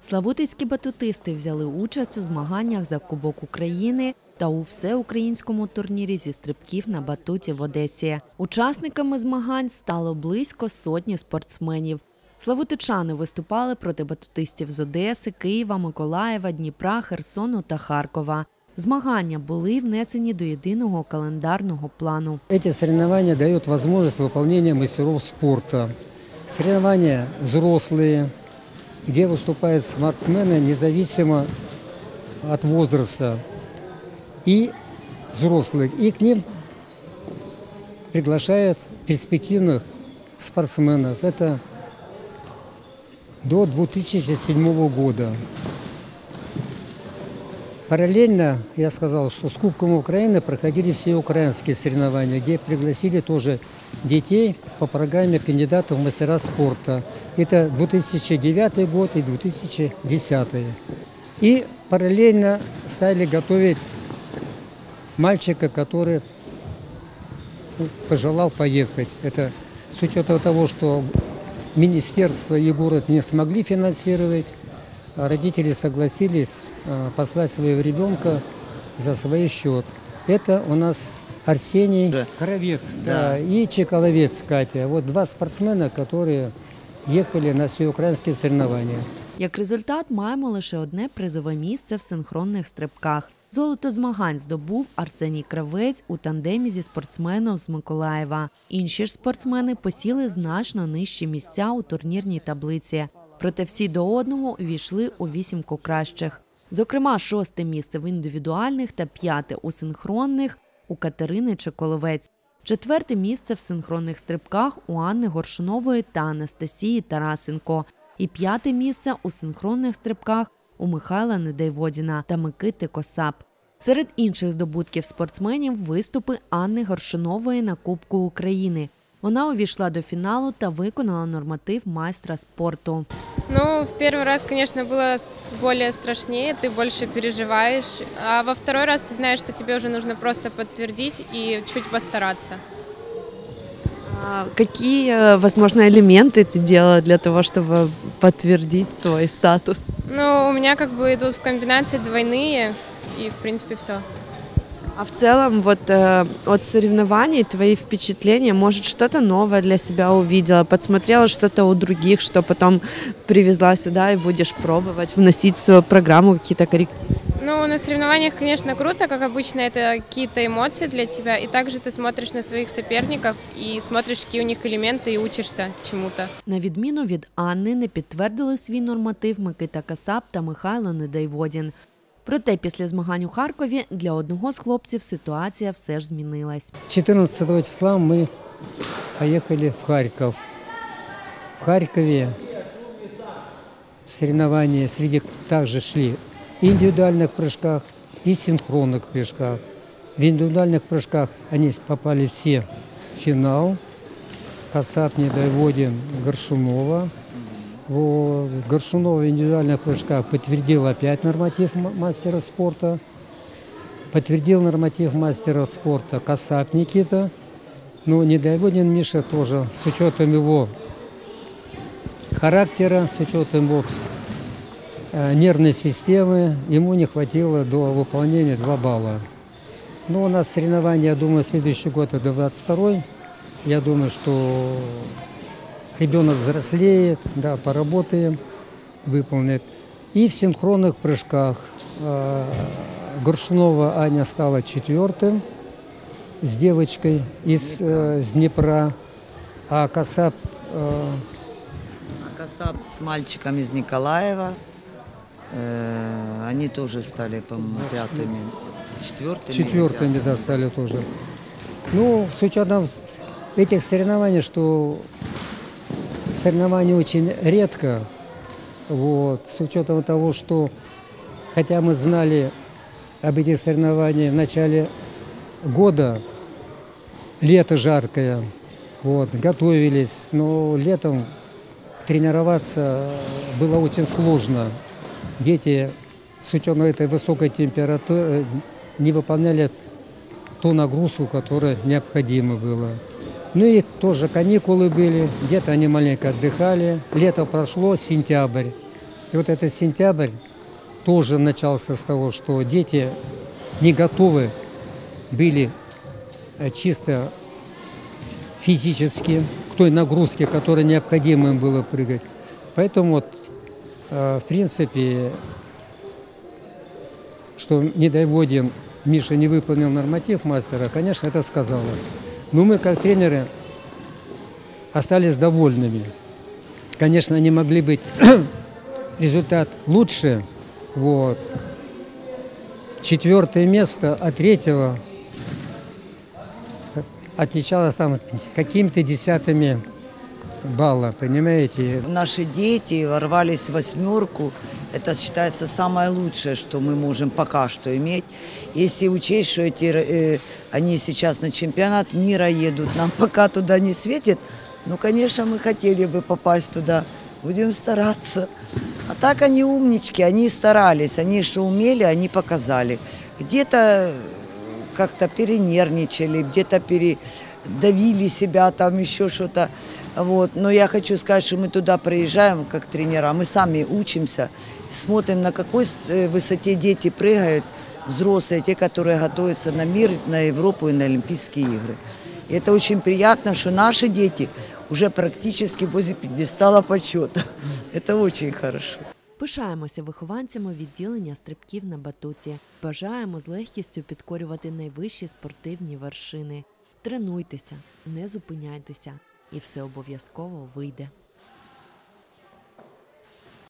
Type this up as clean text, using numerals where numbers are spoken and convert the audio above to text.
Славутицькі батутисти взяли участь у змаганнях за Кубок України та у всеукраїнському турнірі зі стрибків на батуті в Одесі. Учасниками змагань стало близько сотні спортсменів. Славутичани виступали проти батутистів з Одеси, Києва, Миколаєва, Дніпра, Херсону та Харкова. Змагання були внесені до єдиного календарного плану. Ці соревнования дають можливість виконання мастерів спорту. Соревнования взрослые, где выступают спортсмены независимо от возраста и взрослых. И к ним приглашают перспективных спортсменов. Это до 2007 года. Параллельно, я сказал, что с Кубком Украины проходили все украинские соревнования, где пригласили тоже детей по программе кандидатов в мастера спорта. Это 2009 год и 2010. И параллельно стали готовить мальчика, который пожелал поехать. Это с учетом того, что министерство и город не смогли финансировать, родители согласились послать своего ребенка за свой счет. Это у нас Арсений Коровец и Чекаловец Катя. Вот два спортсмена, которые їхали на всеукраїнські соревновання. Як результат, маємо лише одне призове місце в синхронних стрибках. Золото змагань здобув Арсеній Кравець у тандемі зі спортсменом з Миколаєва. Інші ж спортсмени посіли значно нижчі місця у турнірній таблиці. Проте всі до одного увійшли у вісімку кращих. Зокрема, 6-те місце в індивідуальних та 5-те у синхронних у Катерини Чеколовець. 4-те місце в синхронних стрибках у Анни Горшунової та Анастасії Тарасенко. І 5-те місце у синхронних стрибках у Михайла Недайводіна та Микити Косап. Серед інших здобутків спортсменів – виступи Анни Горшунової на Кубку України. Вона увійшла до фіналу та виконала норматив майстра спорту. Ну, в первый раз, конечно, было более страшнее, ты больше переживаешь. А во второй раз ты знаешь, что тебе уже нужно просто подтвердить и чуть постараться. Какие, возможно, элементы ты делала для того, чтобы подтвердить свой статус? Ну, у меня как бы идут в комбинации двойные, и в принципе все. А в целом, вот от соревнований твои впечатления, может, что-то новое для себя увидела, подсмотрела что-то у других, что потом привезла сюда и будешь пробовать, вносить в свою программу какие-то коррективы? Ну, на соревнованиях, конечно, круто, как обычно, это какие-то эмоции для тебя, и также ты смотришь на своих соперников и смотришь, какие у них элементы, и учишься чему-то. На відміну від Анни, не підтвердили свій норматив Микита Косап та Михайло Недайводін. Проте після змагань у Харкові для одного з хлопців ситуація все ж змінилась. 14 числа мы поехали в Харьков. В Харькове соревнования также шли и в индивидуальных прыжках, и синхронных прыжках. В индивидуальных прыжках они попали все в финал. Косап, Недайводин, Горшунова. Горшунова в индивидуальных прыжках подтвердил опять норматив мастера спорта. Подтвердил норматив мастера спорта Косап Никита. Но Недайводин Миша тоже, с учетом его характера, с учетом его нервной системы, ему не хватило до выполнения 2 балла. Но у нас соревнования, я думаю, следующий год это 22-й. Я думаю, что ребенок взрослеет, да, поработаем, выполнит. И в синхронных прыжках Горшунова Аня стала 4-м с девочкой из Днепра, а Косап с мальчиком из Николаева. Они тоже стали, по-моему, 5-ми, 4-ми. 4-ми, да, стали тоже. Ну, с учетом этих соревнований, что соревнования очень редко, вот, с учетом того, что, хотя мы знали об этих соревнованиях в начале года, лето жаркое, вот, готовились, но летом тренироваться было очень сложно. Дети, с учетом этой высокой температуры, не выполняли ту нагрузку, которая необходима была. Ну и тоже каникулы были, где-то они маленько отдыхали. Лето прошло, сентябрь. И вот этот сентябрь тоже начался с того, что дети не готовы были чисто физически к той нагрузке, которой необходимо им было прыгать. Поэтому вот, в принципе, что, не дай Водин, Миша не выполнил норматив мастера, конечно, это сказалось. Но мы, как тренеры, остались довольными. Конечно, не могли быть результат лучше. Вот. 4-е место от 3-го отличалось там какими-то десятыми балла, понимаете? Наши дети ворвались в 8-ку. Это считается самое лучшее, что мы можем пока что иметь. Если учесть, что они сейчас на чемпионат мира едут, нам пока туда не светит, ну, конечно, мы хотели бы попасть туда. Будем стараться. А так они умнички, они старались, они что умели, они показали. Где-то как-то перенервничали, где-то передавили себя, там еще что-то. Вот. Но я хочу сказать, что мы туда приезжаем как тренера, мы сами учимся, смотрим, на какой высоте дети прыгают, взрослые, те, которые готовятся на мир, на Европу и на Олимпийские игры. И это очень приятно, что наши дети уже практически возле пьедестала почета. Это очень хорошо. Пишаємося вихованцями відділення стрибків на батуті. Бажаємо з легкістю підкорювати найвищі спортивні вершини. Тренуйтеся, не зупиняйтеся, і все обов'язково вийде.